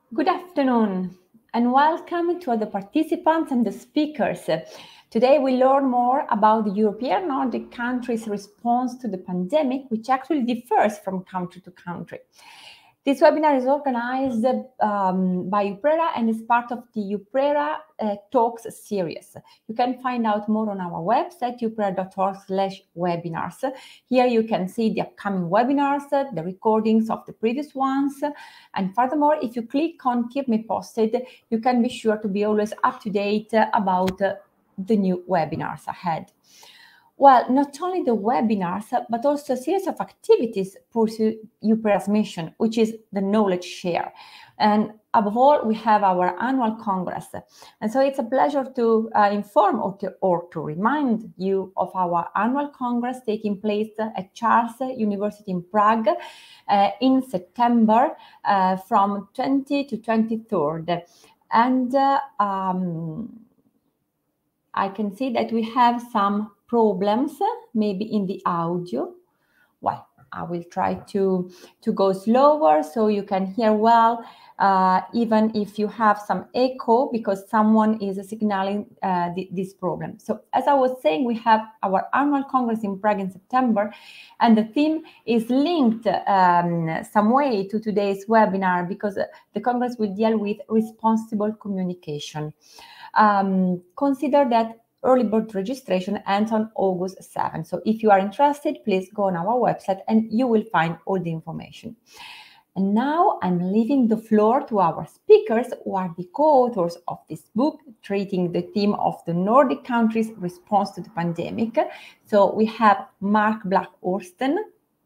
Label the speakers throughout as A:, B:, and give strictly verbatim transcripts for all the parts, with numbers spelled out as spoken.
A: Good afternoon and welcome to all the participants and the speakers. Today we learn more about the European Nordic countries' response to the pandemic, which actually differs from country to country. This webinar is organized um, by UPRERA and is part of the UPRERA uh, Talks series. You can find out more on our website, uprera dot org slash webinars. Here you can see the upcoming webinars, the recordings of the previous ones. And furthermore, if you click on Keep Me Posted, you can be sure to be always up to date about uh, the new webinars ahead. Well, not only the webinars, but also a series of activities pursue UPRERA's mission, which is the knowledge share. And above all, we have our annual Congress. And so it's a pleasure to uh, inform or to, or to remind you of our annual Congress taking place at Charles University in Prague uh, in September uh, from twentieth to twenty-third. And uh, um, I can see that we have some problems, maybe in the audio. Well, I will try to, to go slower so you can hear well, uh, even if you have some echo, because someone is signaling uh, the, this problem. So as I was saying, we have our annual Congress in Prague in September, and the theme is linked um, some way to today's webinar, because the Congress will deal with responsible communication. Um, consider that early bird registration ends on August seventh. So if you are interested, please go on our website and you will find all the information. And now I'm leaving the floor to our speakers, who are the co-authors of this book, treating the theme of the Nordic countries' response to the pandemic. So we have Mark Blach-Ørsten,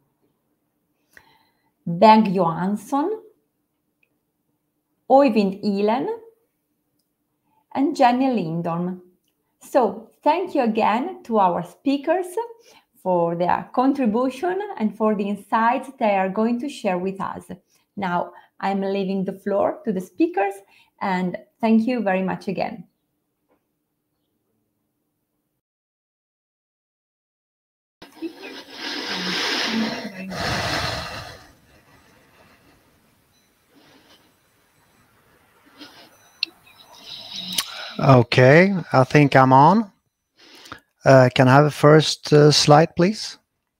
A: Bengt Johansson, Øyvind Ihlen, and Jenny Lindholm. So thank you again to our speakers for their contribution and for the insights they are going to share with us. Now I'm leaving the floor to the speakers, and thank you very much again.
B: Okay, I think I'm on. Uh, can I have a first uh, slide, please?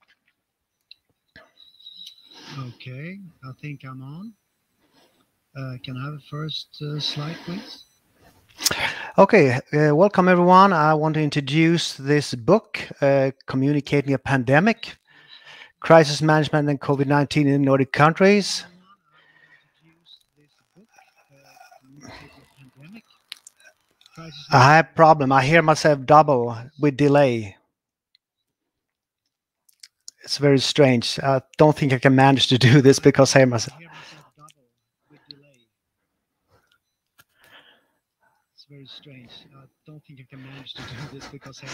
B: Okay, I think I'm on. Uh, can I have a first uh, slide, please? Okay, uh, welcome everyone. I want to introduce this book, uh, Communicating a Pandemic, Crisis Management and COVID nineteen in the Nordic countries. I have a problem. I hear myself double with delay. It's very strange. I don't think I can manage to do this because I hear myself. It's very strange. I don't think I can manage to do this because I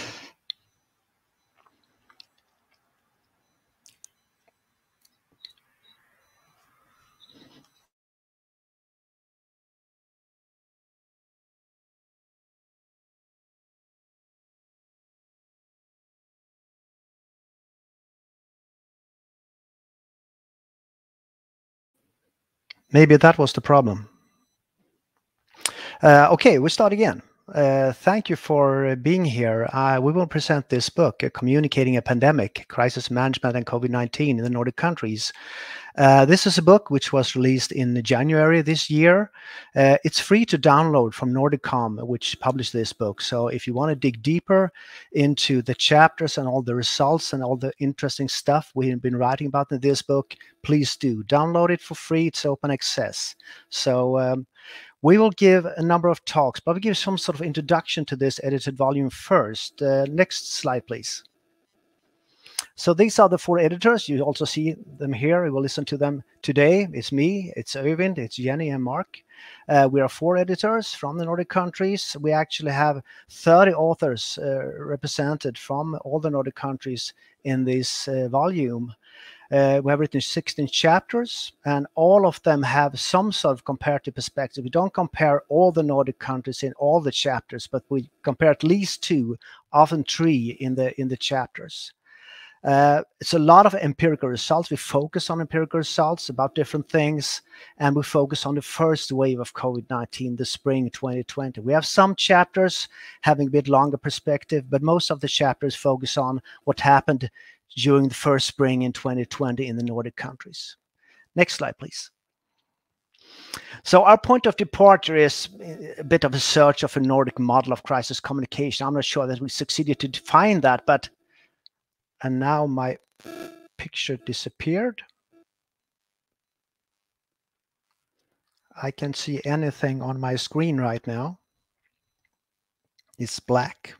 B: Maybe that was the problem. Uh, okay, we start again. Uh, thank you for being here. Uh, we will present this book, uh, Communicating a Pandemic, Crisis Management and COVID nineteen in the Nordic countries. Uh, this is a book which was released in January this year. Uh, it's free to download from Nordicom, which published this book. So if you want to dig deeper into the chapters and all the results and all the interesting stuff we've been writing about in this book, please do. Download it for free. It's open access. So um, we will give a number of talks, but we'll give some sort of introduction to this edited volume first. Uh, next slide, please. So these are the four editors. You also see them here. We will listen to them today. It's me, it's Øyvind, it's Jenny, and Mark. Uh, we are four editors from the Nordic countries. We actually have thirty authors uh, represented from all the Nordic countries in this uh, volume. Uh, we have written sixteen chapters, and all of them have some sort of comparative perspective. We don't compare all the Nordic countries in all the chapters, but we compare at least two, often three in the in the chapters. Uh, it's a lot of empirical results. We focus on empirical results about different things, and we focus on the first wave of COVID nineteen, the spring twenty twenty. We have some chapters having a bit longer perspective, but most of the chapters focus on what happened during the first spring in twenty twenty in the Nordic countries. Next slide, please. So our point of departure is a bit of a search of a Nordic model of crisis communication. I'm not sure that we succeeded to define that, but and now my picture disappeared. I can't see anything on my screen right now. It's black.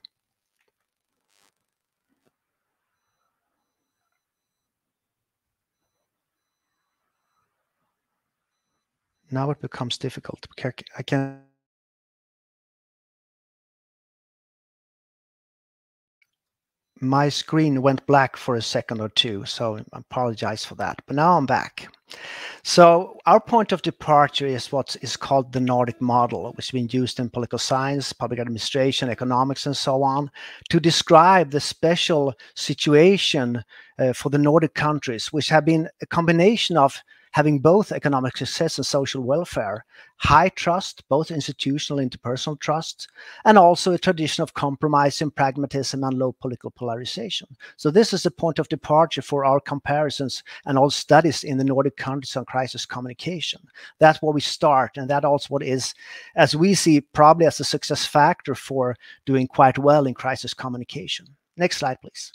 B: Now it becomes difficult. I can. My screen went black for a second or two, so I apologize for that. But now I'm back. So our point of departure is what is called the Nordic model, which has been used in political science, public administration, economics, and so on, to describe the special situation uh, for the Nordic countries, which have been a combination of having both economic success and social welfare, high trust, both institutional and interpersonal trust, and also a tradition of compromise and pragmatism and low political polarization. So this is a point of departure for our comparisons and all studies in the Nordic countries on crisis communication. That's where we start, and that also what is, as we see, probably as a success factor for doing quite well in crisis communication. Next slide, please.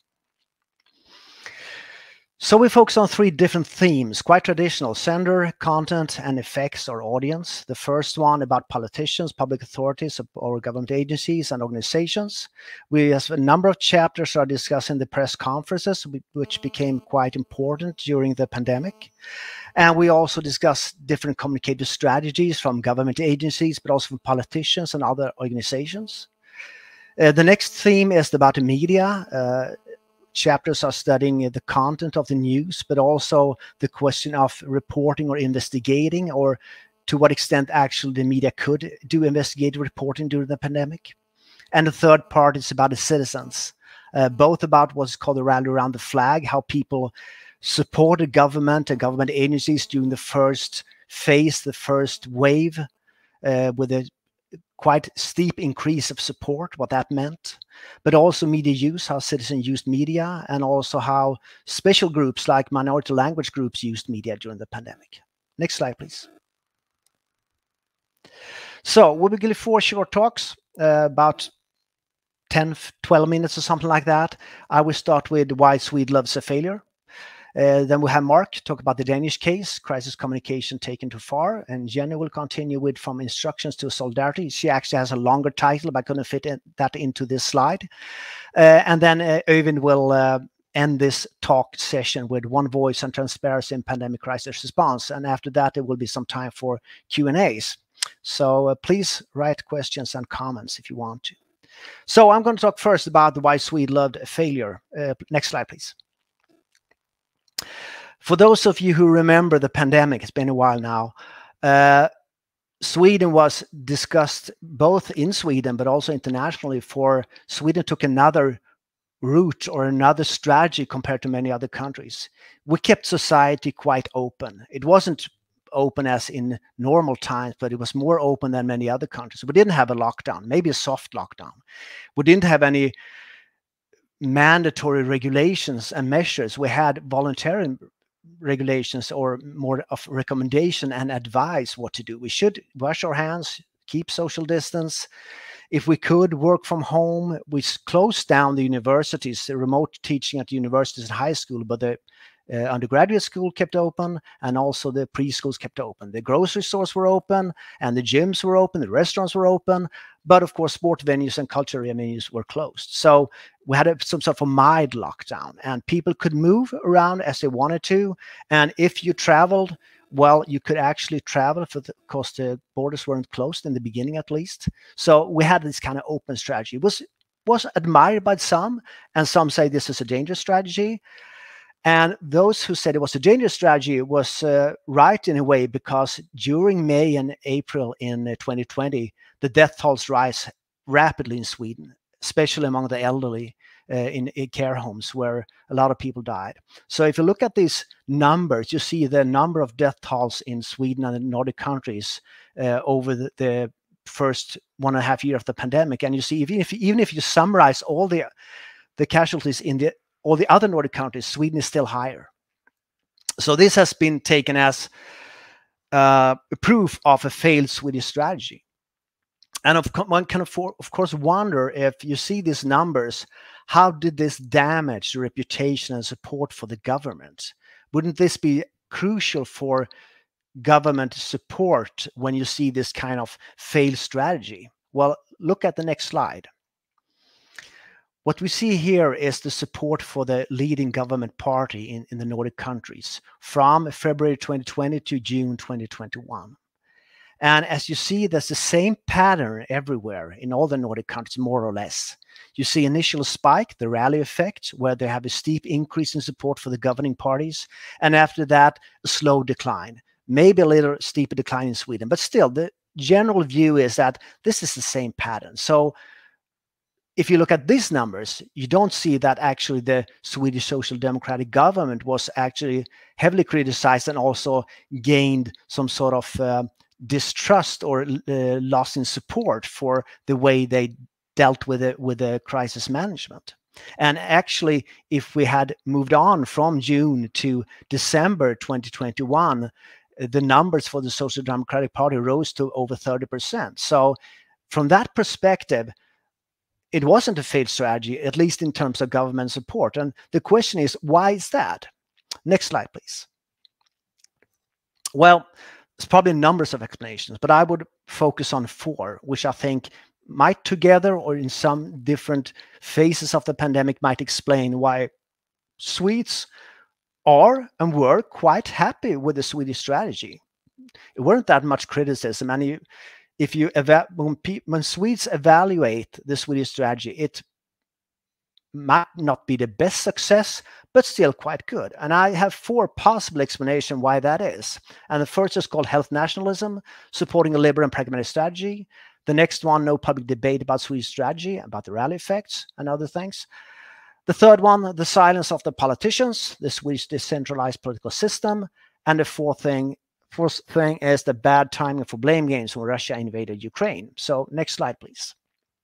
B: So we focus on three different themes, quite traditional: sender, content, and effects or audience. The first one about politicians, public authorities, or government agencies and organizations. We have a number of chapters are discussing the press conferences, which became quite important during the pandemic. And we also discuss different communicative strategies from government agencies, but also from politicians and other organizations. Uh, the next theme is about the media. Uh, Chapters are studying the content of the news, but also the question of reporting or investigating, or to what extent actually the media could do investigative reporting during the pandemic. And the third part is about the citizens, uh, both about what's called the rally around the flag, how people supported government and government agencies during the first phase, the first wave, uh, with a quite steep increase of support, what that meant, but also media use, how citizens used media, and also how special groups like minority language groups used media during the pandemic. Next slide, please. So we'll be giving four short talks, uh, about ten, twelve minutes or something like that. I will start with why Sweden loves a failure. Uh, then we'll have Mark talk about the Danish case, crisis communication taken too far. And Jenny will continue with from instructions to solidarity. She actually has a longer title, but I couldn't fit in, that into this slide. Uh, and then uh, Øyvind will uh, end this talk session with one voice and transparency in pandemic crisis response. And after that, there will be some time for Q and A's. So uh, please write questions and comments if you want to. So I'm going to talk first about why Sweden loved a failure. Uh, next slide, please. For those of you who remember the pandemic, it's been a while now, uh, Sweden was discussed both in Sweden but also internationally, for Sweden took another route or another strategy compared to many other countries. We kept society quite open. It wasn't open as in normal times, but it was more open than many other countries. We didn't have a lockdown, maybe a soft lockdown. We didn't have any mandatory regulations and measures. We had voluntary regulations, or more of recommendation and advice what to do. We should wash our hands, keep social distance. If we could work from home, we closed down the universities, the remote teaching at the universities and high school, but the uh, undergraduate school kept open, and also the preschools kept open. The grocery stores were open, and the gyms were open, the restaurants were open, but of course sport venues and cultural venues were closed. So we had a, some sort of a mild lockdown, and people could move around as they wanted to. And if you traveled, well, you could actually travel for the, because the borders weren't closed in the beginning, at least. So we had this kind of open strategy. It was, was admired by some, and some say this is a dangerous strategy. And those who said it was a dangerous strategy was uh, right in a way, because during May and April in uh, twenty twenty, the death tolls rise rapidly in Sweden, especially among the elderly. uh, in, in care homes where a lot of people died. So if you look at these numbers, you see the number of death tolls in Sweden and the Nordic countries uh, over the, the first one and a half year of the pandemic. And you see, even if, even if you summarize all the, the casualties in the, all the other Nordic countries, Sweden is still higher. So this has been taken as uh, proof of a failed Swedish strategy. And of, one can of, of course wonder, if you see these numbers, how did this damage the reputation and support for the government? Wouldn't this be crucial for government support when you see this kind of failed strategy? Well, look at the next slide. What we see here is the support for the leading government party in, in the Nordic countries from February twenty twenty to June twenty twenty-one. And as you see, there's the same pattern everywhere in all the Nordic countries, more or less. You see initial spike, the rally effect, where they have a steep increase in support for the governing parties. And after that, a slow decline. Maybe a little steeper decline in Sweden. But still, the general view is that this is the same pattern. So if you look at these numbers, you don't see that actually the Swedish Social Democratic government was actually heavily criticized and also gained some sort of uh, distrust or uh, loss in support for the way they dealt with it with the crisis management. And actually, if we had moved on from June to December twenty twenty-one, the numbers for the Social Democratic Party rose to over thirty percent. So from that perspective, it wasn't a failed strategy, at least in terms of government support. And the question is, why is that? Next slide, please. Well, there's probably numbers of explanations, but I would focus on four, which I think might together or in some different phases of the pandemic might explain why Swedes are and were quite happy with the Swedish strategy. It weren't that much criticism. And you, if you when, when Swedes evaluate the Swedish strategy, it might not be the best success, but still quite good. And I have four possible explanations why that is. And the first is called health nationalism, supporting a liberal and pragmatic strategy. The next one, no public debate about Swedish strategy, about the rally effects and other things. The third one, the silence of the politicians, the Swedish decentralized political system. And the fourth thing, fourth thing is the bad timing for blame games when Russia invaded Ukraine. So next slide, please.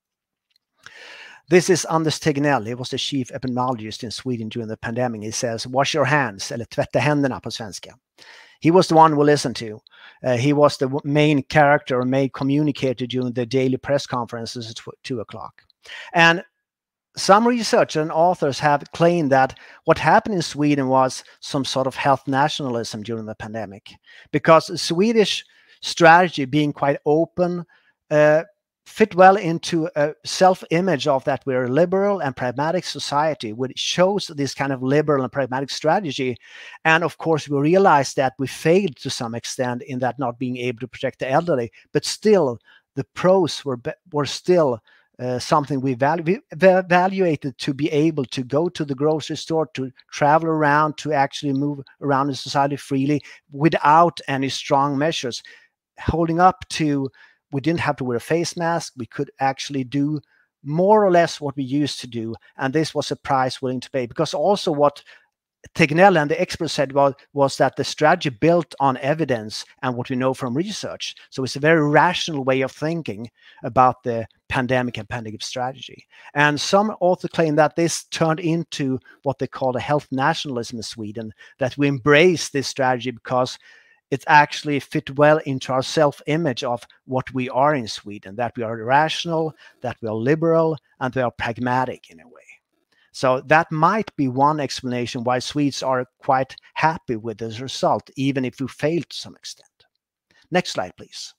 B: This is Anders Tegnell. He was the chief epidemiologist in Sweden during the pandemic. He says, wash your hands, eller tvätta händerna på svenska. He was the one we listened to. Uh, he was the main character or main communicator during the daily press conferences at two o'clock. And some researchers and authors have claimed that what happened in Sweden was some sort of health nationalism during the pandemic, because the Swedish strategy, being quite open, uh, fit well into a self-image of that we're a liberal and pragmatic society, which shows this kind of liberal and pragmatic strategy. And of course, we realized that we failed to some extent in that not being able to protect the elderly, but still the pros were, were still uh, something we, value, we evaluated to be able to go to the grocery store, to travel around, to actually move around in society freely without any strong measures, holding up to we didn't have to wear a face mask. We could actually do more or less what we used to do. And this was a price willing to pay. Because also what Tegnell and the experts said was, was that the strategy built on evidence and what we know from research. So it's a very rational way of thinking about the pandemic and pandemic strategy. And some also claim that this turned into what they call a health nationalism in Sweden, that we embrace this strategy because it actually fit well into our self-image of what we are in Sweden, that we are rational, that we are liberal, and we are pragmatic in a way. So that might be one explanation why Swedes are quite happy with this result, even if we failed to some extent. Next slide, please.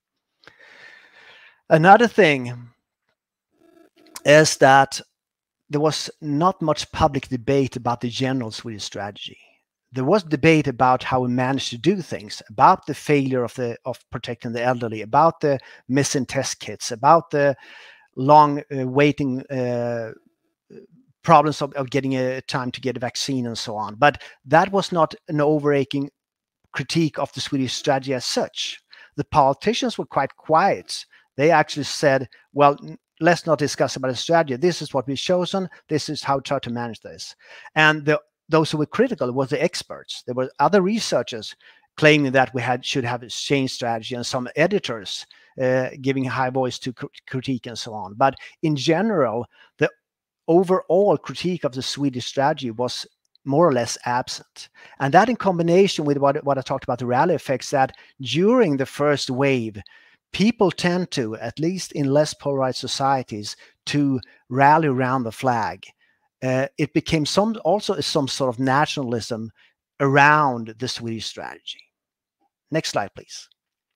B: Another thing is that there was not much public debate about the general Swedish strategy. There was debate about how we managed to do things, about the failure of the of protecting the elderly, about the missing test kits, about the long uh, waiting uh, problems of, of getting a time to get a vaccine and so on. But that was not an overarching critique of the Swedish strategy as such. The politicians were quite quiet. They actually said, well, let's not discuss about a strategy. This is what we've chosen. This is how to try to manage this. And the, those who were critical were the experts. There were other researchers claiming that we had should have a change strategy, and some editors uh, giving high voice to cr critique and so on. But in general, the overall critique of the Swedish strategy was more or less absent. And that, in combination with what, what I talked about, the rally effects, that during the first wave, people tend to, at least in less polarized societies, to rally around the flag. Uh, it became some also some sort of nationalism around the Swedish strategy. Next slide, please.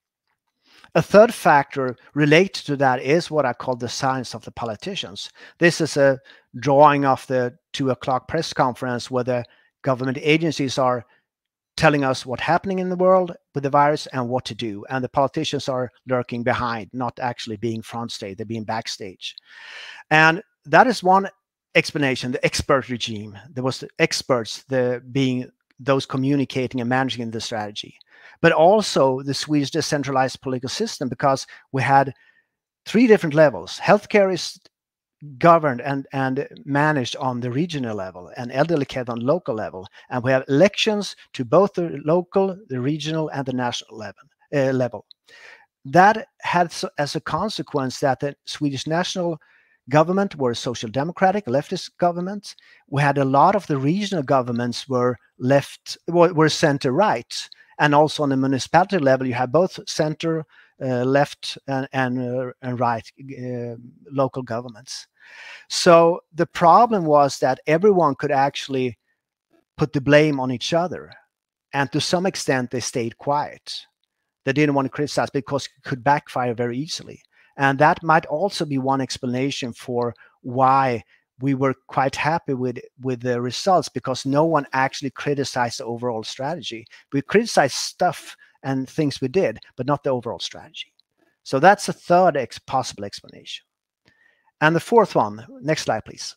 B: A third factor related to that is what I call the science of the politicians. This is a drawing of the two o'clock press conference where the government agencies are telling us what's happening in the world with the virus and what to do. And the politicians are lurking behind, not actually being front stage, they're being backstage. And that is one explanation, the expert regime. There was the experts, the being those communicating and managing the strategy. But also the Swedish decentralized political system, because we had three different levels. Healthcare is governed and, and managed on the regional level, and elderly care on local level. And we have elections to both the local, the regional, and the national level. Uh, level. That had so, as a consequence that the Swedish national government were social democratic, leftist governments. We had a lot of the regional governments were left, were, were center right. And also on the municipality level, you have both center, uh, left, and, and, uh, and right uh, local governments. So the problem was that everyone could actually put the blame on each other. And to some extent, they stayed quiet. They didn't want to criticize because it could backfire very easily. And that might also be one explanation for why we were quite happy with, with the results, because no one actually criticized the overall strategy. We criticized stuff and things we did, but not the overall strategy. So that's a third ex possible explanation. And the fourth one, next slide, please,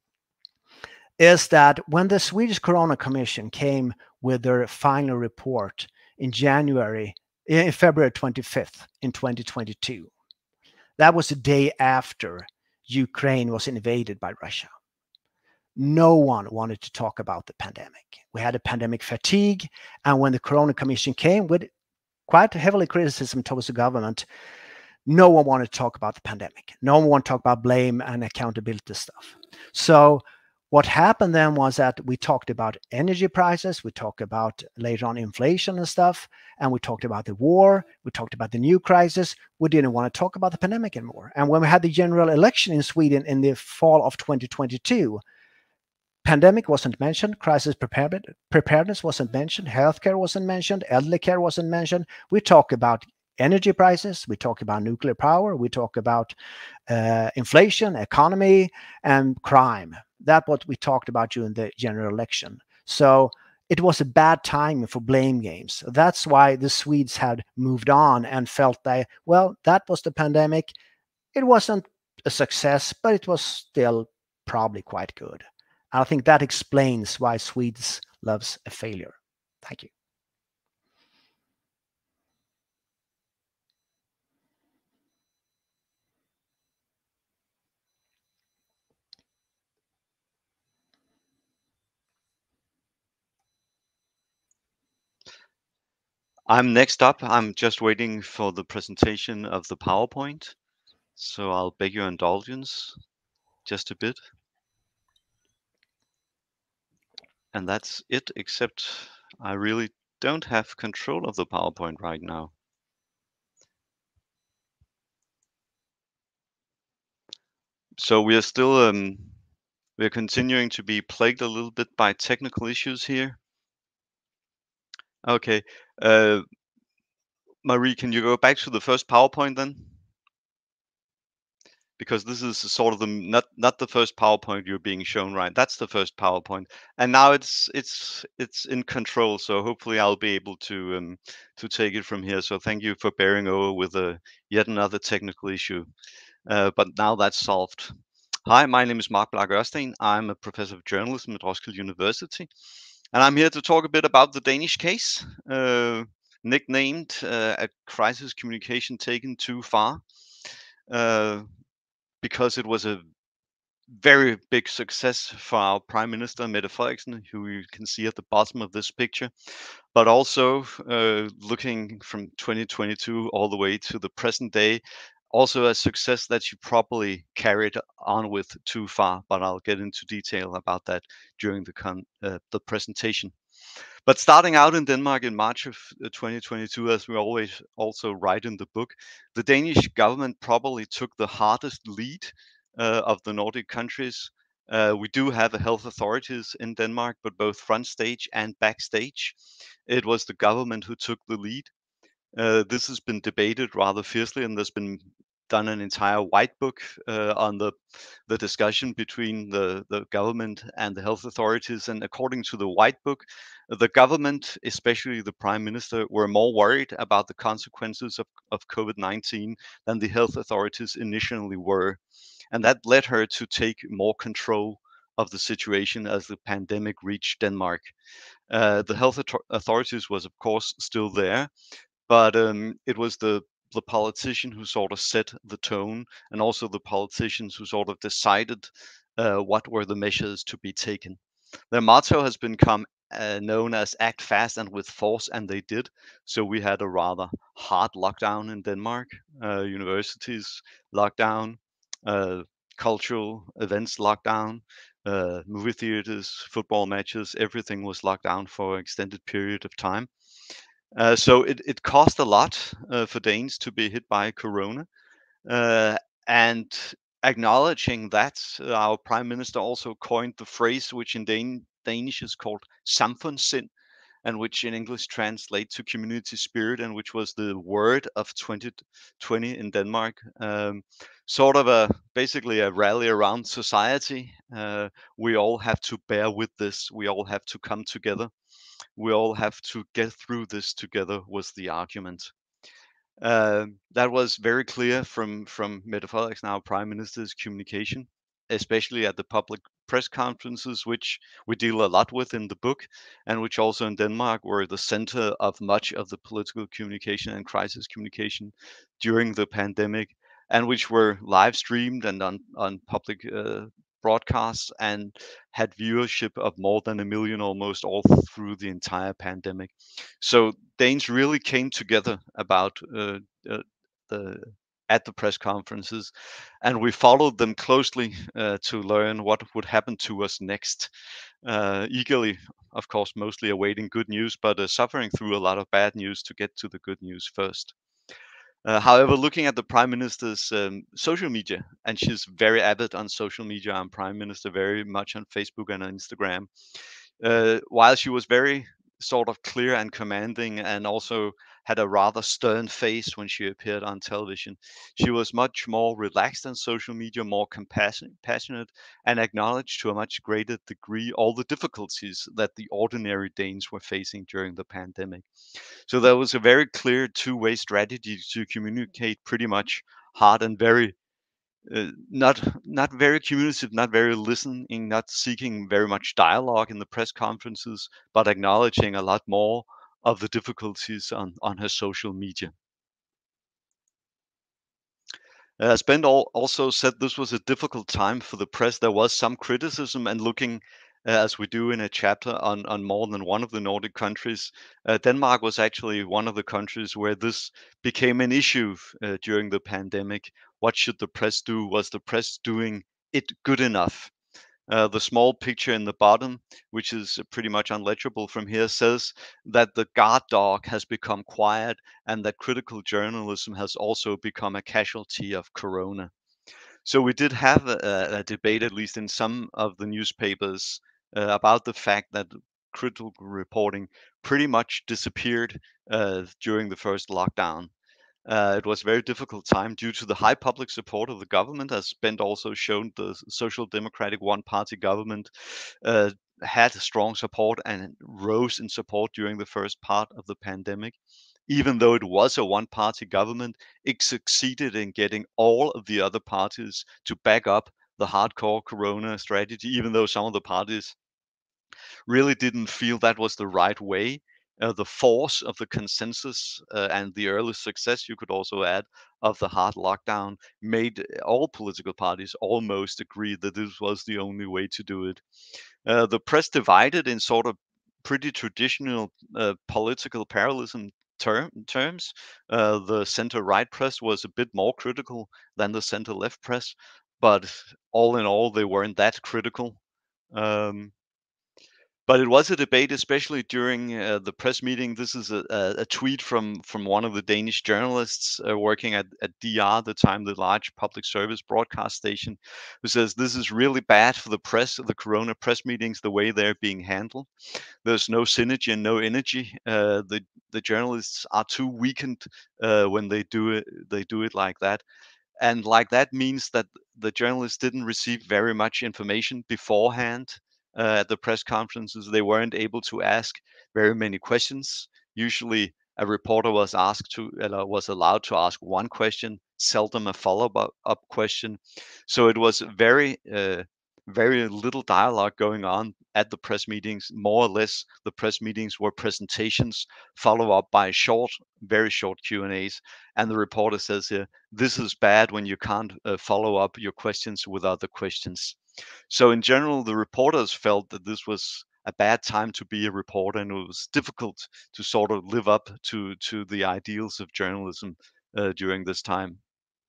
B: is that when the Swedish Corona Commission came with their final report in January, in February twenty-fifth in twenty twenty-two, that was the day after Ukraine was invaded by Russia. No one wanted to talk about the pandemic. We had a pandemic fatigue, and when the Corona Commission came with quite heavily criticism towards the government, no one wanted to talk about the pandemic. No one wanted to talk about blame and accountability stuff. So what happened then was that we talked about energy prices, we talked about later on inflation and stuff, and we talked about the war, we talked about the new crisis. We didn't want to talk about the pandemic anymore. And when we had the general election in Sweden in the fall of twenty twenty-two, pandemic wasn't mentioned, crisis preparedness wasn't mentioned, healthcare wasn't mentioned, elderly care wasn't mentioned. We talked about energy prices, we talk about nuclear power, we talk about uh, inflation, economy, and crime. That's what we talked about during the general election. So it was a bad time for blame games. That's why the Swedes had moved on and felt that, well, that was the pandemic. It wasn't a success, but it was still probably quite good. I think that explains why Swedes loves a failure. Thank you.
C: I'm next up. I'm just waiting for the presentation of the PowerPoint. So I'll beg your indulgence just a bit. And that's it, except I really don't have control of the PowerPoint right now. So we are still, um, we're continuing to be plagued a little bit by technical issues here. Okay. Uh, Marie, can you go back to the first PowerPoint then? Because this is sort of the not not the first PowerPoint you're being shown, right? That's the first PowerPoint, and now it's it's it's in control. So hopefully I'll be able to um, to take it from here. So thank you for bearing over with a yet another technical issue, uh, but now that's solved. Hi, my name is Blach-Ørsten. I'm a professor of journalism at Roskilde University, and I'm here to talk a bit about the Danish case, uh, nicknamed uh, "A Crisis Communication Taken Too Far." Uh, because it was a very big success for our Prime Minister, Mette Frederiksen, who you can see at the bottom of this picture, but also uh, looking from twenty twenty-two all the way to the present day, also a success that she probably carried on with too far, but I'll get into detail about that during the, con uh, the presentation. But starting out in Denmark in March of twenty twenty-two, as we always also write in the book, the Danish government probably took the hardest lead uh, of the Nordic countries. Uh, we do have a health authorities in Denmark, but both front stage and backstage. It was the government who took the lead. Uh, this has been debated rather fiercely, and there's been done an entire white book uh, on the the discussion between the the government and the health authorities. And according to the white book, the government, especially the prime minister, were more worried about the consequences of, of COVID nineteen than the health authorities initially were, and that led her to take more control of the situation as the pandemic reached Denmark. Uh, the health authorities was of course still there, but um, it was the the politician who sort of set the tone, and also the politicians who sort of decided uh, what were the measures to be taken. Their motto has become uh, known as "Act fast and with force," and they did. So we had a rather hard lockdown in Denmark. Uh, universities lockdown, uh, cultural events lockdown, uh, movie theaters, football matches, everything was locked down for an extended period of time. Uh, so it, it cost a lot uh, for Danes to be hit by Corona. Uh, and acknowledging that, uh, our prime minister also coined the phrase, which in Dan Danish is called samfundssind, and which in English translates to community spirit, and which was the word of twenty twenty in Denmark. Um, sort of a basically a rally around society. Uh, we all have to bear with this. We all have to come together. We all have to get through this together, was the argument. Uh, that was very clear from from Mette Frederiksen, our prime minister's communication, especially at the public press conferences, which we deal a lot with in the book, and which also in Denmark were the center of much of the political communication and crisis communication during the pandemic, and which were live streamed and on on public uh, broadcasts, and had viewership of more than a million almost all through the entire pandemic. So Danes really came together about uh, uh, the at the press conferences, and we followed them closely uh, to learn what would happen to us next. Uh, eagerly, of course, mostly awaiting good news, but uh, suffering through a lot of bad news to get to the good news first. Uh, however, looking at the Prime Minister's um, social media, and she's very avid on social media, our Prime Minister, very much on Facebook and on Instagram. Uh, while she was very sort of clear and commanding, and also had a rather stern face when she appeared on television, she was much more relaxed on social media, more compassionate, passionate, and acknowledged to a much greater degree all the difficulties that the ordinary Danes were facing during the pandemic. So there was a very clear two-way strategy to communicate pretty much hard and very uh, not not very communicative, not very listening, not seeking very much dialogue in the press conferences, but acknowledging a lot more of the difficulties on on her social media. As Bengt also said, this was a difficult time for the press. There was some criticism, and looking, uh, as we do in a chapter, on, on more than one of the Nordic countries, uh, Denmark was actually one of the countries where this became an issue uh, during the pandemic. What should the press do? Was the press doing it good enough? Uh, the small picture in the bottom, which is pretty much unlegible from here, says that the guard dog has become quiet, and that critical journalism has also become a casualty of Corona. So we did have a, a debate, at least in some of the newspapers, uh, about the fact that critical reporting pretty much disappeared uh, during the first lockdown. Uh, it was a very difficult time due to the high public support of the government. As Bengt also showed, the Social Democratic one-party government uh, had strong support and rose in support during the first part of the pandemic. Even though it was a one-party government, it succeeded in getting all of the other parties to back up the hardcore Corona strategy, even though some of the parties really didn't feel that was the right way. uh, the force of the consensus uh, and the early success, you could also add, of the hard lockdown made all political parties almost agree that this was the only way to do it. Uh, the press divided in sort of pretty traditional uh, political parallelism term, terms. Uh, the center-right press was a bit more critical than the center-left press, but all in all, they weren't that critical. Um, but it was a debate, especially during uh, the press meeting. This is a, a, a tweet from from one of the Danish journalists uh, working at, at D R, the time the large public service broadcast station, who says this is really bad for the press, the Corona press meetings, the way they're being handled. There's no synergy and no energy. Uh, the the journalists are too weakened uh, when they do it. They do it like that. And like that means that the journalists didn't receive very much information beforehand uh, at the press conferences. They weren't able to ask very many questions. Usually a reporter was asked to uh, was allowed to ask one question, seldom a follow-up up question. So it was very uh, very little dialogue going on at the press meetings. More or less, the press meetings were presentations followed up by short, very short Q and A's. And the reporter says here, this is bad when you can't uh, follow up your questions with other questions. So in general, the reporters felt that this was a bad time to be a reporter, and it was difficult to sort of live up to to the ideals of journalism uh, during this time.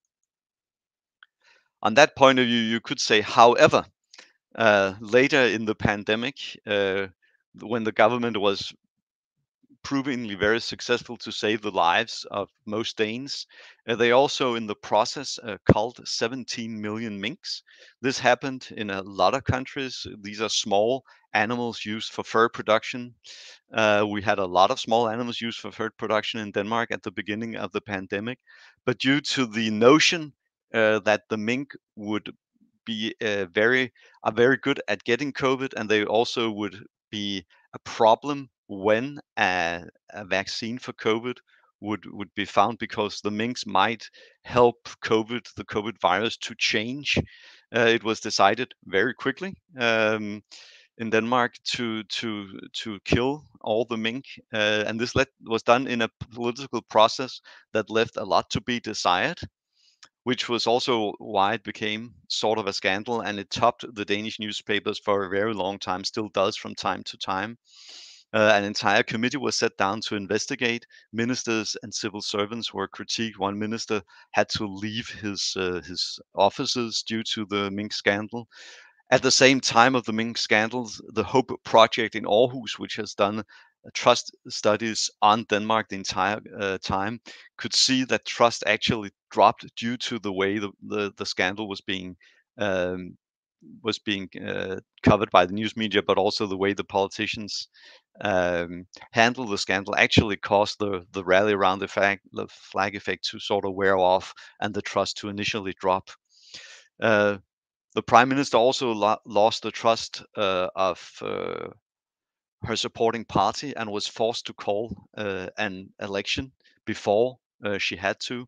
C: On that point of view, you could say, however, uh, later in the pandemic, uh, when the government was provingly very successful to save the lives of most Danes. Uh, they also, in the process, uh, culled seventeen million minks. This happened in a lot of countries. These are small animals used for fur production. Uh, we had a lot of small animals used for fur production in Denmark at the beginning of the pandemic. But due to the notion uh, that the mink would be uh, very are very good at getting COVID, and they also would be a problem when a, a vaccine for COVID would would be found, because the minks might help COVID, the COVID virus, to change. Uh, it was decided very quickly um, in Denmark to to to kill all the mink, uh, and this let, was done in a political process that left a lot to be desired, which was also why it became sort of a scandal, and it topped the Danish newspapers for a very long time, still does from time to time. Uh, an entire committee was set down to investigate. Ministers and civil servants were critiqued. One minister had to leave his uh, his offices due to the mink scandal. At the same time of the mink scandals, the Hope Project in Aarhus, which has done trust studies on Denmark the entire uh, time, could see that trust actually dropped due to the way the, the, the scandal was being um, was being uh, covered by the news media, but also the way the politicians um, handled the scandal actually caused the, the rally around the flag, the flag effect to sort of wear off and the trust to initially drop. Uh, the prime minister also lo- lost the trust uh, of uh, her supporting party and was forced to call uh, an election before uh, she had to.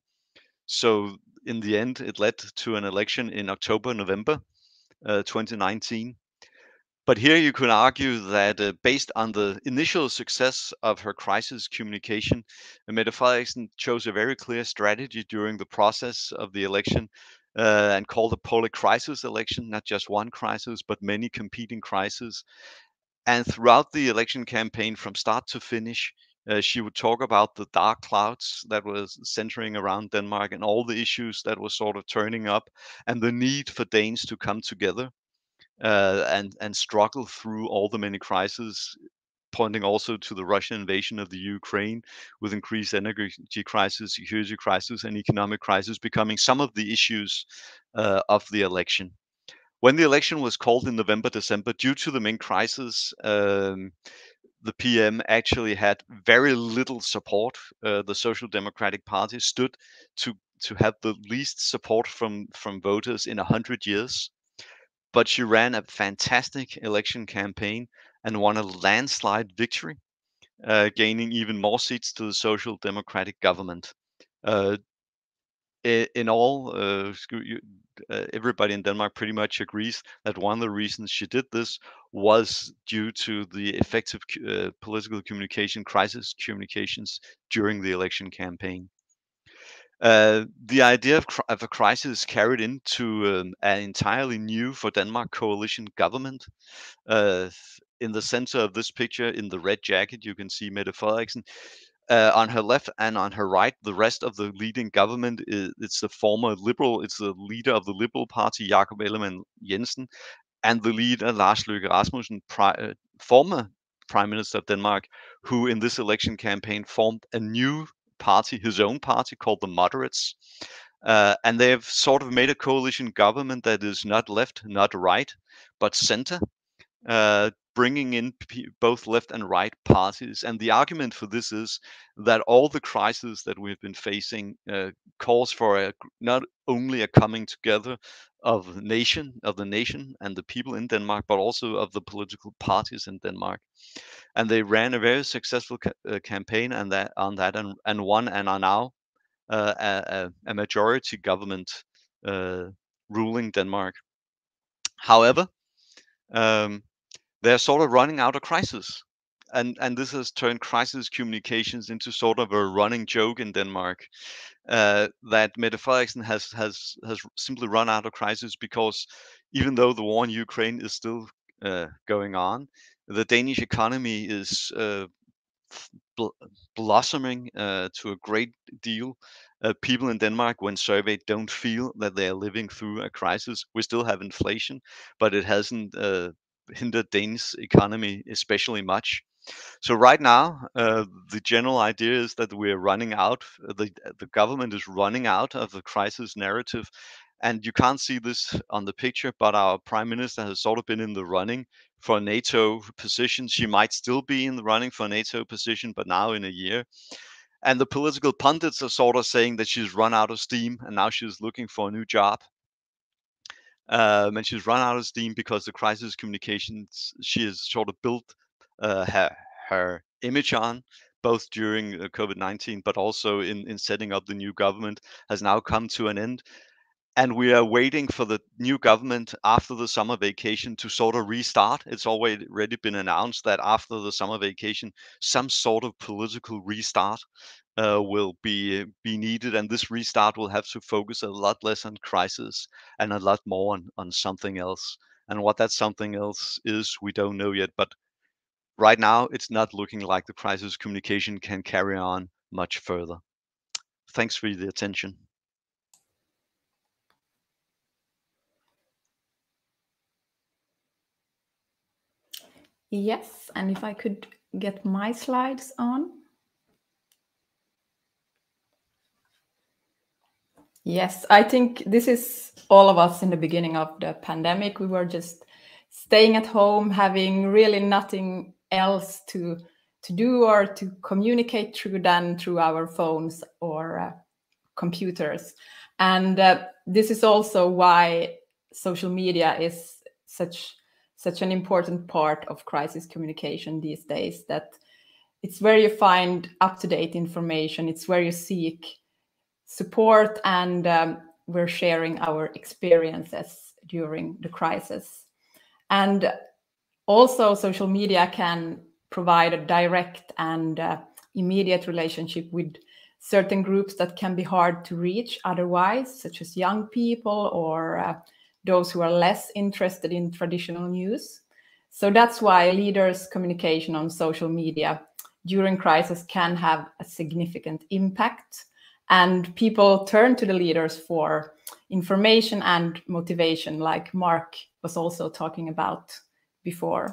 C: So in the end, it led to an election in October, November uh, twenty nineteen. But here you could argue that uh, based on the initial success of her crisis communication, Mette Frederiksen chose a very clear strategy during the process of the election uh, and called a polycrisis election, not just one crisis, but many competing crises. And throughout the election campaign, from start to finish, uh, she would talk about the dark clouds that was centering around Denmark and all the issues that were sort of turning up, and the need for Danes to come together uh, and and struggle through all the many crises, pointing also to the Russian invasion of the Ukraine, with increased energy crisis, security crisis, and economic crisis becoming some of the issues uh, of the election. When the election was called in November, December, due to the main crisis, um, the P M actually had very little support. Uh, the Social Democratic Party stood to to have the least support from from voters in a hundred years. But she ran a fantastic election campaign and won a landslide victory, uh, gaining even more seats to the Social Democratic government. Uh, in all, uh, uh, everybody in Denmark pretty much agrees that one of the reasons she did this was due to the effective uh, political communication, crisis communications during the election campaign. Uh, the idea of, of a crisis carried into um, an entirely new for Denmark coalition government. Uh, in the center of this picture, in the red jacket, you can see Mette Frederiksen. Uh, on her left and on her right, the rest of the leading government is it's the former liberal, it's the leader of the Liberal Party, Jakob Ellemann-Jensen, and the leader, Lars Løkke Rasmussen, pri- uh, former Prime Minister of Denmark, who in this election campaign formed a new party, his own party called the Moderates. Uh, and they have sort of made a coalition government that is not left, not right, but center. Uh, bringing in p- both left and right parties. And the argument for this is that all the crises that we've been facing uh, calls for a, not only a coming together of the nation, of the nation and the people in Denmark, but also of the political parties in Denmark. And they ran a very successful ca- uh, campaign and that on that and, and won and are now uh, a, a majority government uh, ruling Denmark. However, um, they're sort of running out of crisis. And, and this has turned crisis communications into sort of a running joke in Denmark. Uh, that Mette Frederiksen has, has, has simply run out of crisis because even though the war in Ukraine is still uh, going on, the Danish economy is uh, bl- blossoming uh, to a great deal. Uh, people in Denmark, when surveyed, don't feel that they are living through a crisis. We still have inflation, but it hasn't uh, hindered Danish economy especially much. So right now, uh, the general idea is that we're running out. The the government is running out of the crisis narrative, and you can't see this on the picture, but our prime minister has sort of been in the running for a NATO position. She might still be in the running for a NATO position, but now in a year. And the political pundits are sort of saying that she's run out of steam, and now she's looking for a new job. Um, and she's run out of steam because the crisis communications she has sort of built uh, her her image on, both during uh, COVID nineteen, but also in in setting up the new government, has now come to an end. And we are waiting for the new government after the summer vacation to sort of restart. It's already been announced that after the summer vacation, some sort of political restart uh, will be be needed, and this restart will have to focus a lot less on crisis and a lot more on, on something else. And what that something else is, we don't know yet. But right now, it's not looking like the crisis communication can carry on much further. Thanks for the attention.
A: Yes, and if I could get my slides on. Yes, I think this is all of us in the beginning of the pandemic. We were just staying at home, having really nothing else to to do or to communicate through than through our phones or uh, computers. And uh, this is also why social media is such such an important part of crisis communication these days, that it's where you find up-to-date information, it's where you seek support, and um, we're sharing our experiences during the crisis. And also social media can provide a direct and uh, immediate relationship with certain groups that can be hard to reach otherwise, such as young people or uh, those who are less interested in traditional news. So that's why leaders' communication on social media during crisis can have a significant impact. And people turn to the leaders for information and motivation, like Mark was also talking about before.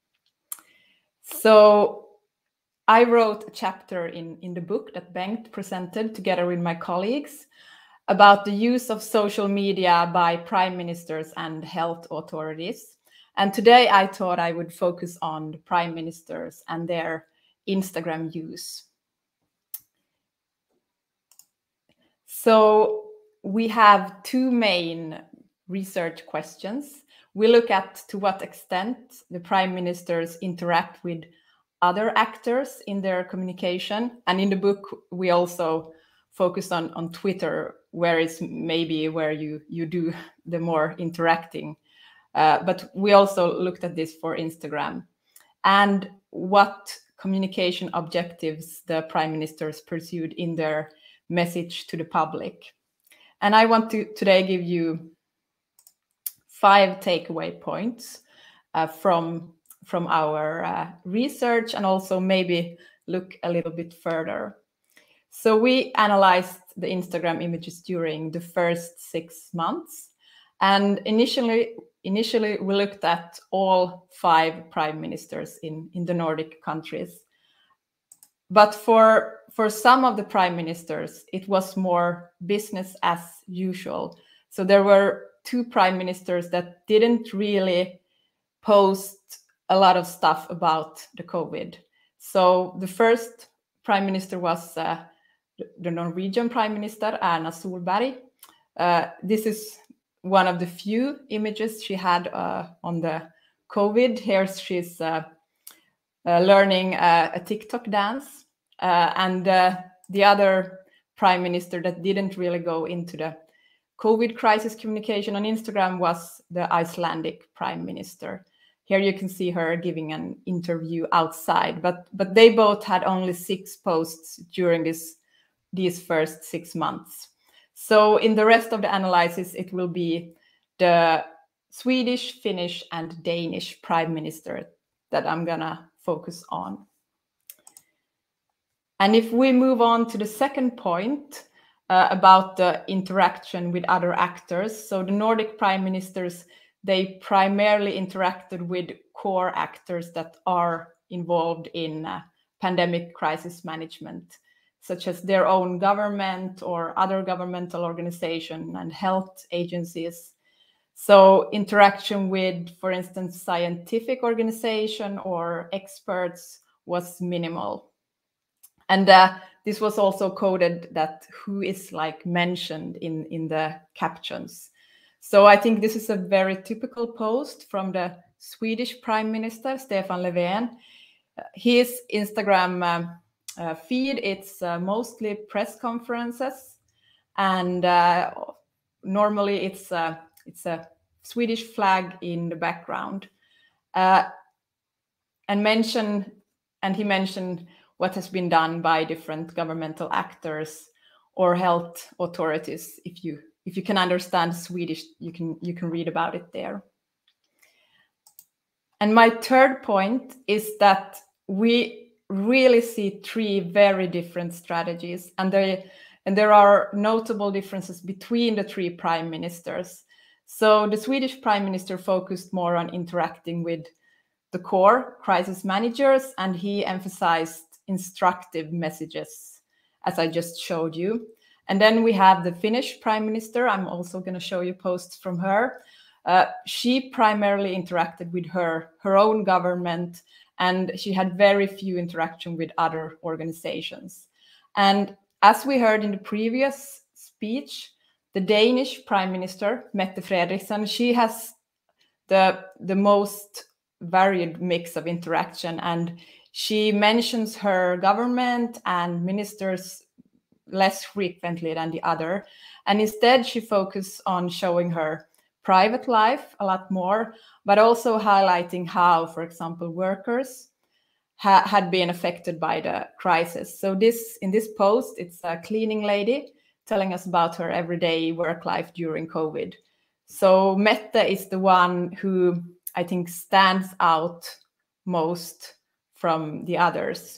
A: So I wrote a chapter in, in the book that Bengt presented together with my colleagues about the use of social media by prime ministers and health authorities. And today I thought I would focus on the prime ministers and their Instagram use. So we have two main research questions. We look at to what extent the prime ministers interact with other actors in their communication. And in the book, we also
D: focused on on Twitter, where it's maybe where you you do the more interacting. Uh, but we also looked at this for Instagram, and what communication objectives the prime ministers pursued in their message to the public. And I want to today give you five takeaway points uh, from from our uh, research, and also maybe look a little bit further. So we analyzed the Instagram images during the first six months. And initially, initially we looked at all five prime ministers in, in the Nordic countries. But for, for some of the prime ministers, it was more business as usual. So there were two prime ministers that didn't really post a lot of stuff about the COVID. So the first prime minister was uh, the Norwegian prime minister, Erna Solberg. Uh, this is one of the few images she had uh, on the COVID. Here she's uh, uh, learning uh, a TikTok dance. Uh, and uh, the other prime minister that didn't really go into the COVID crisis communication on Instagram was the Icelandic prime minister. Here you can see her giving an interview outside, but but they both had only six posts during this these first six months. So in the rest of the analysis, it will be the Swedish, Finnish, and Danish prime minister that I'm gonna focus on. And if we move on to the second point uh, about the interaction with other actors, so the Nordic prime ministers, they primarily interacted with core actors that are involved in uh, pandemic crisis management, such as their own government or other governmental organizations and health agencies. So interaction with, for instance, scientific organization or experts was minimal. And uh, this was also coded that who is like mentioned in, in the captions. So I think this is a very typical post from the Swedish Prime Minister, Stefan Löfven. Uh, his Instagram um, uh, feed, it's uh, mostly press conferences. And uh, normally it's, uh, it's a Swedish flag in the background. Uh, and mention, and he mentioned what has been done by different governmental actors or health authorities. If you if you can understand Swedish, you can you can read about it there. And my third point is that we really see three very different strategies, and there and there are notable differences between the three prime ministers. So the Swedish prime minister focused more on interacting with the core crisis managers, and he emphasized instructive messages, as I just showed you. And then we have the Finnish prime minister. I'm also going to show you posts from her. Uh, she primarily interacted with her, her own government, and she had very few interaction with other organizations. And as we heard in the previous speech, the Danish prime minister, Mette Frederiksen, she has the, the most varied mix of interaction, and she mentions her government and ministers less frequently than the other. And instead, she focused on showing her private life a lot more, but also highlighting how, for example, workers ha had been affected by the crisis. So this in this post, it's a cleaning lady telling us about her everyday work life during COVID. So Mette is the one who I think stands out most from the others.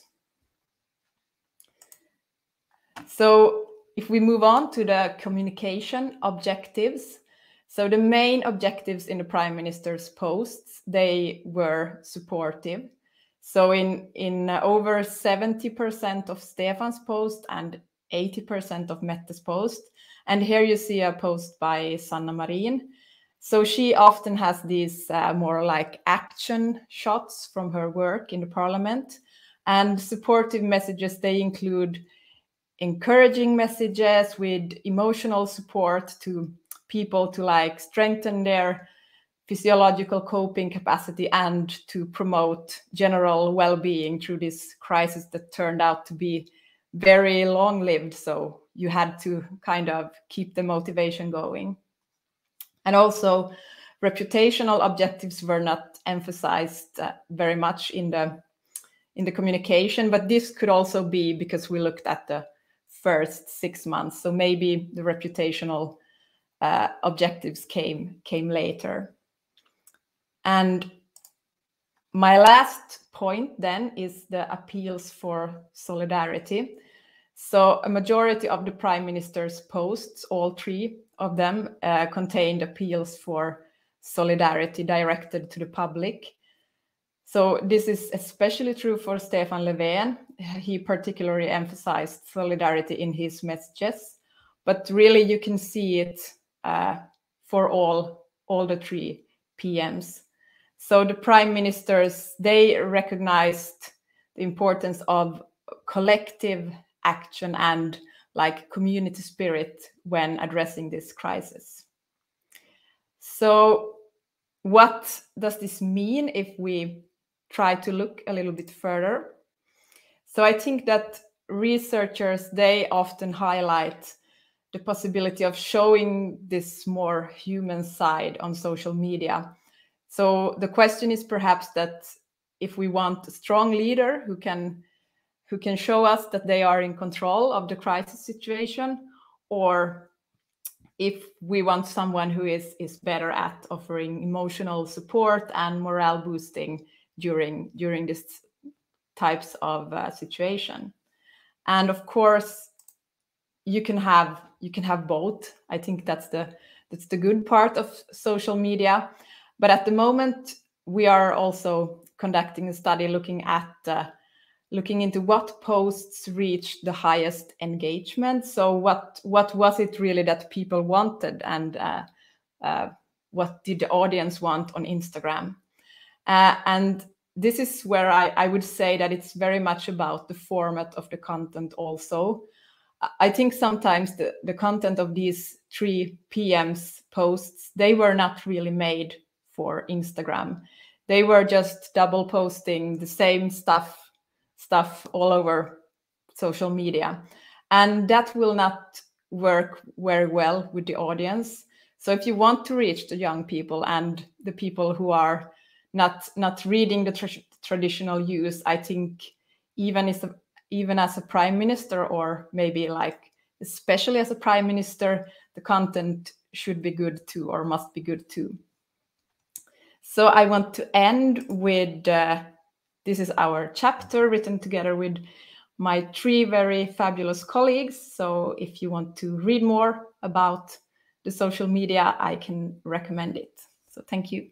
D: So if we move on to the communication objectives, so the main objectives in the Prime Minister's posts, they were supportive. So in, in uh, over seventy percent of Stefan's post and eighty percent of Mette's post. And here you see a post by Sanna Marin. So she often has these uh, more like action shots from her work in the parliament. And supportive messages, they include encouraging messages with emotional support to people to like strengthen their physiological coping capacity and to promote general well-being through this crisis that turned out to be very long-lived. So you had to kind of keep the motivation going. And also, reputational objectives were not emphasized uh, very much in the in the communication, but this could also be because we looked at the first six months. So maybe the reputational uh, objectives came came later. And my last point then is the appeals for solidarity. So a majority of the prime minister's posts, all three of them, uh, contained appeals for solidarity directed to the public. So this is especially true for Stefan Löfven. He particularly emphasized solidarity in his messages, but really you can see it uh, for all, all the three P Ms. So the prime ministers, they recognized the importance of collective action and like community spirit when addressing this crisis. So what does this mean if we try to look a little bit further? So I think that researchers, they often highlight the possibility of showing this more human side on social media. So the question is perhaps that if we want a strong leader who can who can show us that they are in control of the crisis situation, or if we want someone who is, is better at offering emotional support and morale boosting during, during this types of uh, situation. And of course, you can have you can have both. I think that's the that's the good part of social media. But at the moment, we are also conducting a study looking at uh, looking into what posts reached the highest engagement. So what what was it really that people wanted, and uh, uh, what did the audience want on Instagram? Uh, and this is where I, I would say that it's very much about the format of the content also. I think sometimes the, the content of these three P Ms posts, they were not really made for Instagram. They were just double posting the same stuff stuff all over social media. And that will not work very well with the audience. So if you want to reach the young people and the people who are not, not reading the tra traditional news, I think even as, a, even as a prime minister, or maybe like especially as a prime minister, the content should be good too, or must be good too. So I want to end with uh, this is our chapter written together with my three very fabulous colleagues. So if you want to read more about the social media, I can recommend it. So thank you.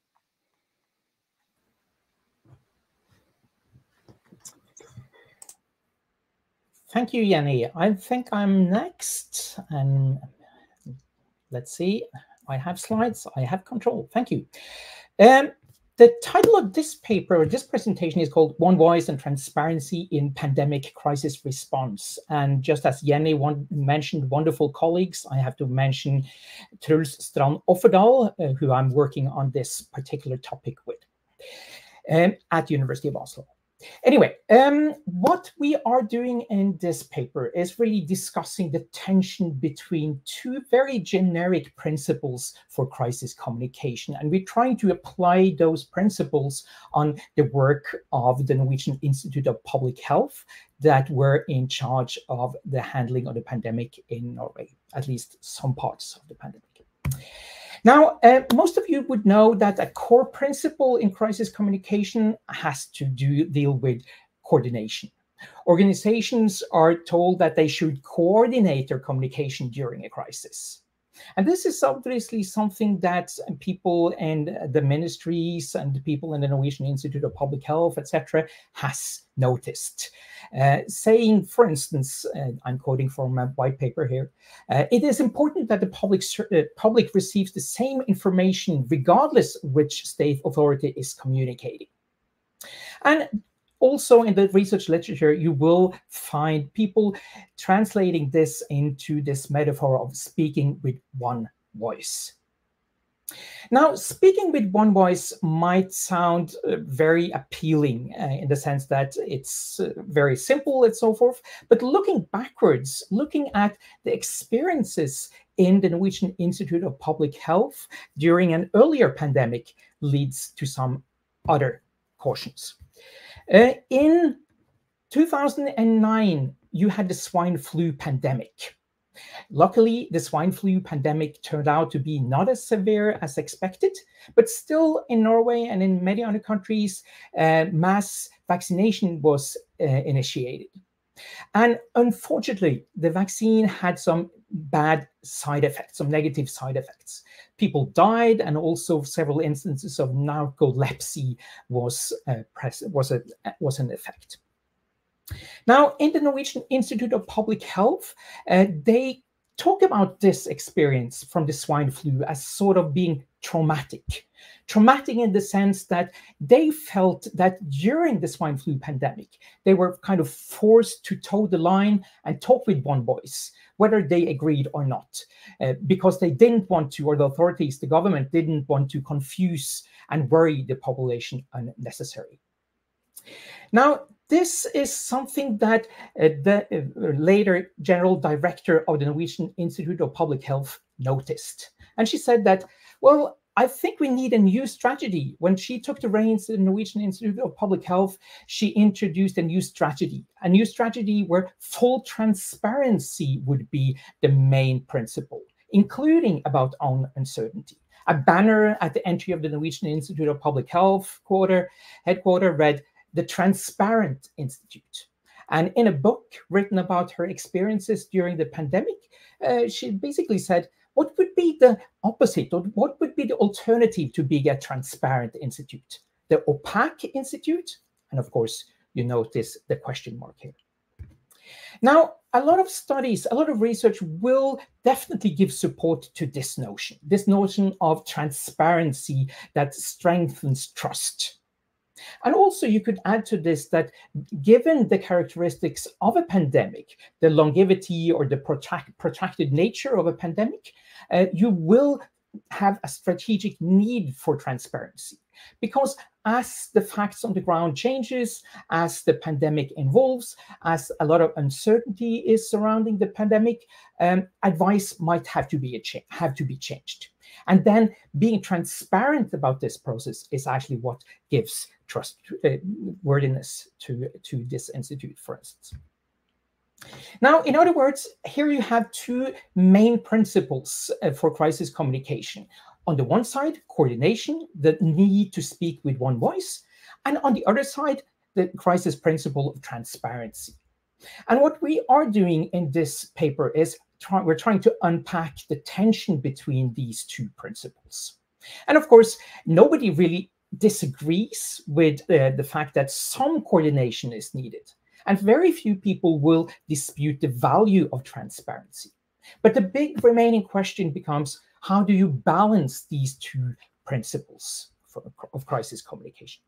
E: Thank you, Jenny. I think I'm next. And let's see, I have slides, I have control. Thank you. Um, The title of this paper, this presentation, is called One Voice and Transparency in Pandemic Crisis Response. And just as Jenny one, mentioned wonderful colleagues, I have to mention Truls Strand Offerdal, uh, who I'm working on this particular topic with um, at the University of Oslo. Anyway, um, what we are doing in this paper is really discussing the tension between two very generic principles for crisis communication. And we're trying to apply those principles on the work of the Norwegian Institute of Public Health that were in charge of the handling of the pandemic in Norway, at least some parts of the pandemic. Now, uh, most of you would know that a core principle in crisis communication has to do deal with coordination. Organizations are told that they should coordinate their communication during a crisis. And this is obviously something that people in the ministries and the people in the Norwegian Institute of Public Health, et cetera, has noticed. Uh, saying, for instance, uh, I'm quoting from a white paper here, uh, it is important that the public, uh, public receives the same information regardless which state authority is communicating. And also in the research literature, you will find people translating this into this metaphor of speaking with one voice. Now, speaking with one voice might sound uh, very appealing uh, in the sense that it's uh, very simple and so forth, but looking backwards, looking at the experiences in the Norwegian Institute of Public Health during an earlier pandemic leads to some other cautions. Uh, in two thousand nine, you had the swine flu pandemic. Luckily, the swine flu pandemic turned out to be not as severe as expected, but still in Norway and in many other countries, uh, mass vaccination was uh, initiated. And unfortunately, the vaccine had some bad side effects, some negative side effects. People died, and also several instances of narcolepsy was, uh, pres was, a, was an effect. Now, in the Norwegian Institute of Public Health, uh, they talk about this experience from the swine flu as sort of being traumatic. Traumatic in the sense that they felt that during the swine flu pandemic, they were kind of forced to toe the line and talk with one voice, whether they agreed or not, uh, because they didn't want to, or the authorities, the government didn't want to confuse and worry the population unnecessarily. Now, this is something that uh, the uh, later general director of the Norwegian Institute of Public Health noticed. And she said that, well, I think we need a new strategy. When she took the reins in the Norwegian Institute of Public Health, she introduced a new strategy, a new strategy where full transparency would be the main principle, including about own uncertainty. A banner at the entry of the Norwegian Institute of Public Health quarter, headquarter read, "The Transparent Institute." And in a book written about her experiences during the pandemic, uh, she basically said, what would be the opposite, or what would be the alternative to being a transparent institute? The opaque institute? And of course, you notice the question mark here. Now, a lot of studies, a lot of research will definitely give support to this notion, this notion of transparency that strengthens trust. And also you could add to this that given the characteristics of a pandemic, the longevity or the protract, protracted nature of a pandemic, uh, you will have a strategic need for transparency. Because as the facts on the ground changes, as the pandemic evolves, as a lot of uncertainty is surrounding the pandemic, um, advice might have to be a have to be changed. And then being transparent about this process is actually what gives trustworthiness uh, to, to this institute, for instance. Now, in other words, here you have two main principles uh, for crisis communication. On the one side, coordination, the need to speak with one voice, and on the other side, the crisis principle of transparency. And what we are doing in this paper is try, we're trying to unpack the tension between these two principles. And of course, nobody really disagrees with uh, the fact that some coordination is needed. And very few people will dispute the value of transparency. But the big remaining question becomes, how do you balance these two principles for, of crisis communication?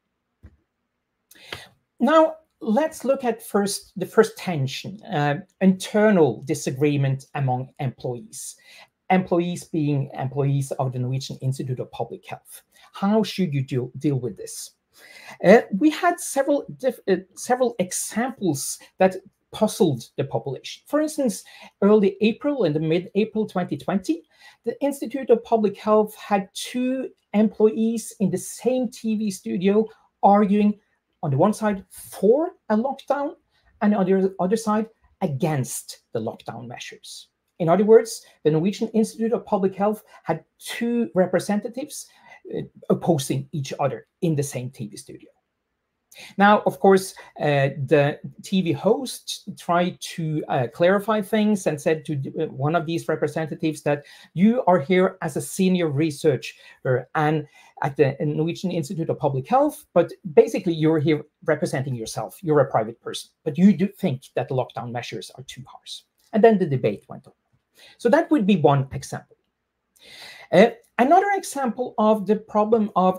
E: Now, let's look at first the first tension, uh, internal disagreement among employees. Employees being employees of the Norwegian Institute of Public Health. How should you deal, deal with this? Uh, we had several, uh, several examples that puzzled the population. For instance, early April, in the mid-April twenty twenty, the Institute of Public Health had two employees in the same T V studio arguing on the one side for a lockdown and on the other side against the lockdown measures. In other words, the Norwegian Institute of Public Health had two representatives uh, opposing each other in the same T V studio. Now, of course, uh, the T V host tried to uh, clarify things and said to one of these representatives that you are here as a senior researcher and at the Norwegian Institute of Public Health, but basically you're here representing yourself. You're a private person, but you do think that the lockdown measures are too harsh. And then the debate went on. So that would be one example. Uh, another example of the problem of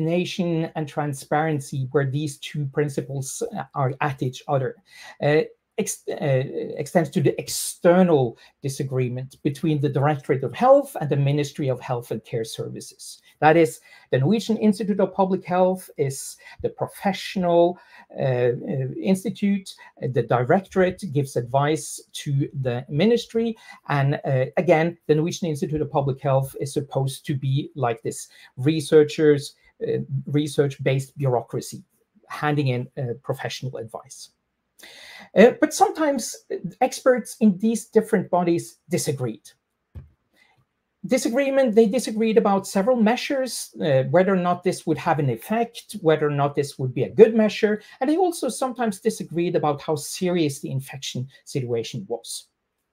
E: coordination and transparency where these two principles are at each other uh, ex uh, extends to the external disagreement between the Directorate of Health and the Ministry of Health and Care Services. That is, the Norwegian Institute of Public Health is the professional uh, uh, institute. The Directorate gives advice to the ministry. And uh, again, the Norwegian Institute of Public Health is supposed to be like this researchers, uh, research-based bureaucracy, handing in uh, professional advice. Uh, but sometimes experts in these different bodies disagreed. Disagreement, they disagreed about several measures, uh, whether or not this would have an effect, whether or not this would be a good measure, and they also sometimes disagreed about how serious the infection situation was.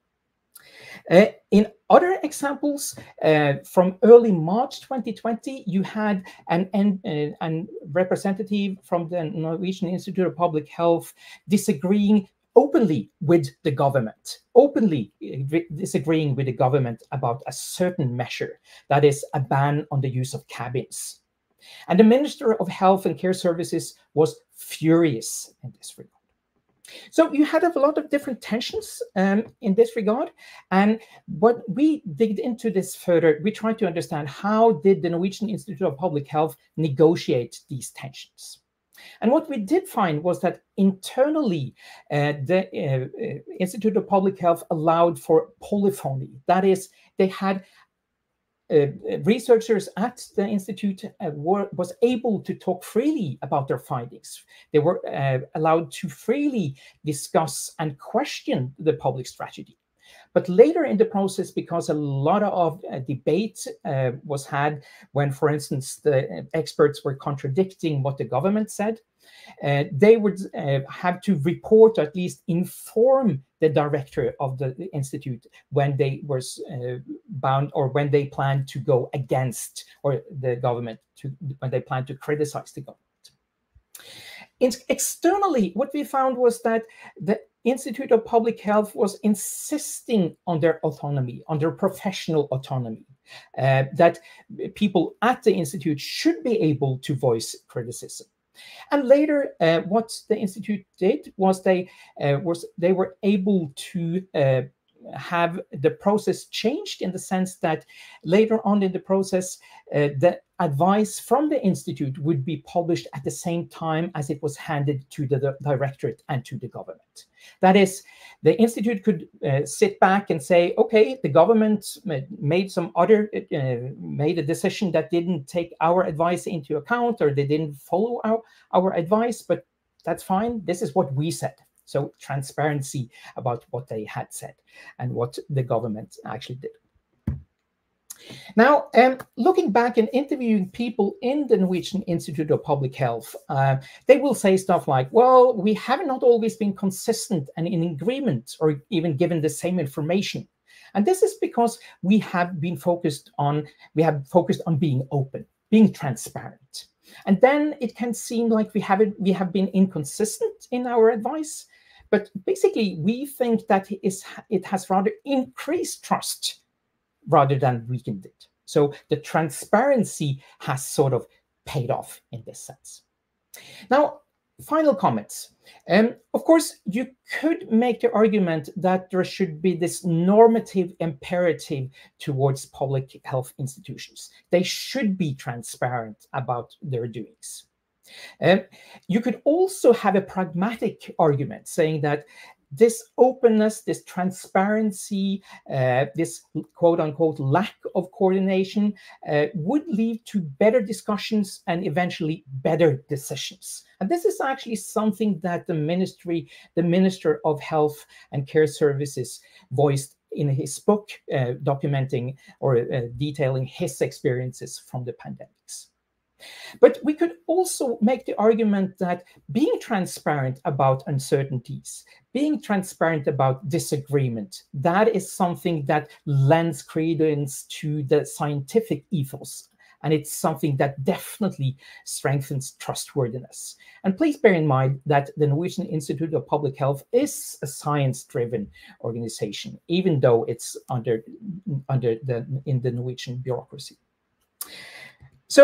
E: Uh, in other examples, uh, from early March twenty twenty, you had an, an, uh, an representative from the Norwegian Institute of Public Health disagreeing openly with the government, openly disagreeing with the government about a certain measure, that is a ban on the use of cabins. And the Minister of Health and Care Services was furious in this regard. So you had a lot of different tensions um, in this regard. And what we digged into this further, we tried to understand how did the Norwegian Institute of Public Health negotiate these tensions. And what we did find was that internally, uh, the uh, uh, Institute of Public Health allowed for polyphony. That is, they had uh, researchers at the Institute uh, were, was able to talk freely about their findings. They were uh, allowed to freely discuss and question the public strategy. But later in the process, because a lot of uh, debate uh, was had when, for instance, the experts were contradicting what the government said, uh, they would uh, have to report, or at least inform the director of the institute when they were uh, bound, or when they planned to go against or the government, to, when they planned to criticize the government. In, externally, what we found was that the Institute of Public Health was insisting on their autonomy, on their professional autonomy, uh, that people at the Institute should be able to voice criticism. And later, uh, what the Institute did was they, uh, was they were able to uh, have the process changed, in the sense that later on in the process, uh, the advice from the Institute would be published at the same time as it was handed to the, the Directorate and to the government. That is, the Institute could uh, sit back and say, okay, the government made some other, uh, made a decision that didn't take our advice into account, or they didn't follow our, our advice, but that's fine. This is what we said. So transparency about what they had said and what the government actually did. Now, um, looking back and interviewing people in the Norwegian Institute of Public Health, uh, they will say stuff like, well, we have not always been consistent and in agreement, or even given the same information. And this is because we have been focused on, we have focused on being open, being transparent. And then it can seem like we haven't, we have been inconsistent in our advice. But basically, we think that it, is, it has rather increased trust rather than weakened it. So the transparency has sort of paid off in this sense. Now, final comments. Um, of course, you could make the argument that there should be this normative imperative towards public health institutions. They should be transparent about their doings. Um, you could also have a pragmatic argument saying that this openness, this transparency, uh, this quote-unquote lack of coordination uh, would lead to better discussions and eventually better decisions. And this is actually something that the ministry, the Minister of Health and Care Services voiced in his book, uh, documenting or uh, detailing his experiences from the pandemics. But we could also make the argument that being transparent about uncertainties, being transparent about disagreement, that is something that lends credence to the scientific ethos. And it's something that definitely strengthens trustworthiness. And please bear in mind that the Norwegian Institute of Public Health is a science-driven organization, even though it's under, under the, in the Norwegian bureaucracy. So,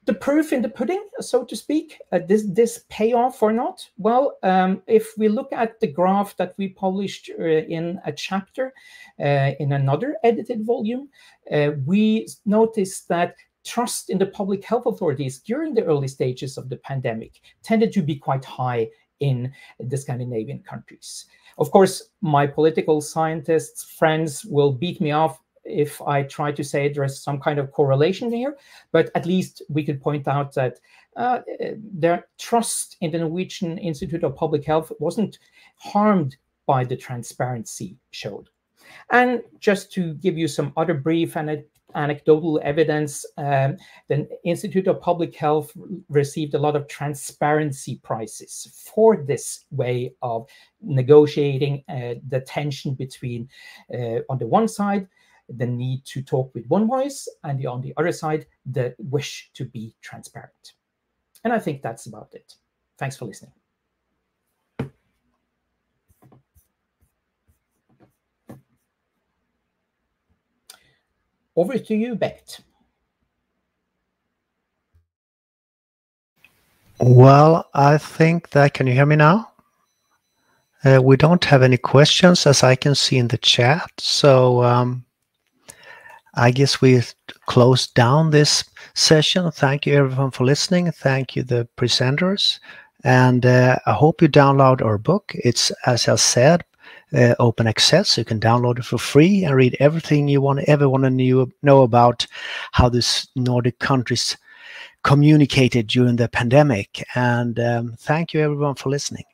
E: the proof in the pudding, so to speak, uh, this this payoff or not? Well, um, if we look at the graph that we published uh, in a chapter uh, in another edited volume, uh, we noticed that trust in the public health authorities during the early stages of the pandemic tended to be quite high in the Scandinavian countries. Of course, my political scientists friends will beat me off if I try to say there's some kind of correlation here, but at least we could point out that uh, their trust in the Norwegian Institute of Public Health wasn't harmed by the transparency showed. And just to give you some other brief and anecdotal evidence, um, the Institute of Public Health received a lot of transparency prizes for this way of negotiating uh, the tension between, uh, on the one side, the need to talk with one voice, and the, on the other side, the wish to be transparent. And I think that's about it. Thanks for listening. Over to you, Bengt.
B: Well, I think that, can you hear me now? Uh, we don't have any questions as I can see in the chat. So um, I guess we close down this session. Thank you everyone for listening. Thank you the presenters. And uh, I hope you download our book. It's, as I said, uh, open access. You can download it for free and read everything you want ever want to knew, know about how this Nordic countries communicated during the pandemic. And um, thank you everyone for listening.